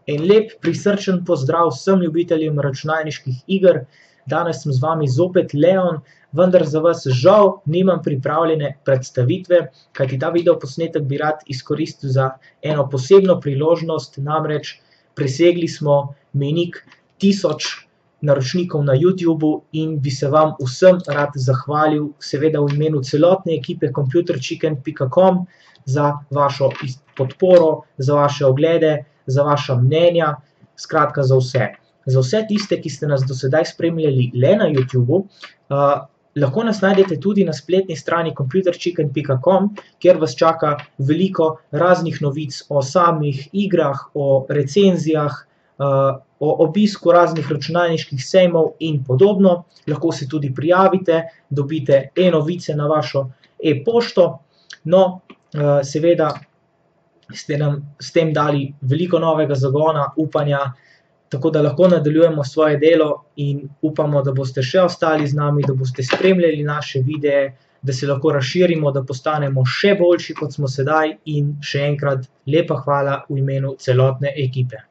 En lep prisrčen pozdrav vsem ljubiteljem računalniških iger. Danes sem z vami zopet Leon, vendar za vas žal nimam pripravljene predstavitve, kajti ta videoposnetek bi rad izkoristil za eno posebno priložnost, namreč presegli smo mejnik 1000 naročnikov na YouTubu in bi se vam vsem rad zahvalil, seveda v imenu celotne ekipe computerchicken.com, za vašo podporo, za vaše oglede, za vaša mnenja, skratka za vse. Za vse tiste, ki ste nas do sedaj spremljali le na YouTubu, lahko nas najdete tudi na spletni strani computerchicken.com, kjer vas čaka veliko raznih novic o samih igrah, o recenzijah, o obisku raznih računalniških sejmov in podobno. Lahko se tudi prijavite, dobite e-novice na vašo e-pošto. No, seveda ste nam s tem dali veliko novega zagona, upanja, tako da lahko nadaljujemo svoje delo in upamo, da boste še ostali z nami, da boste spremljali naše videe, da se lahko razširimo, da postanemo še boljši, kot smo sedaj, in še enkrat lepa hvala v imenu celotne ekipe.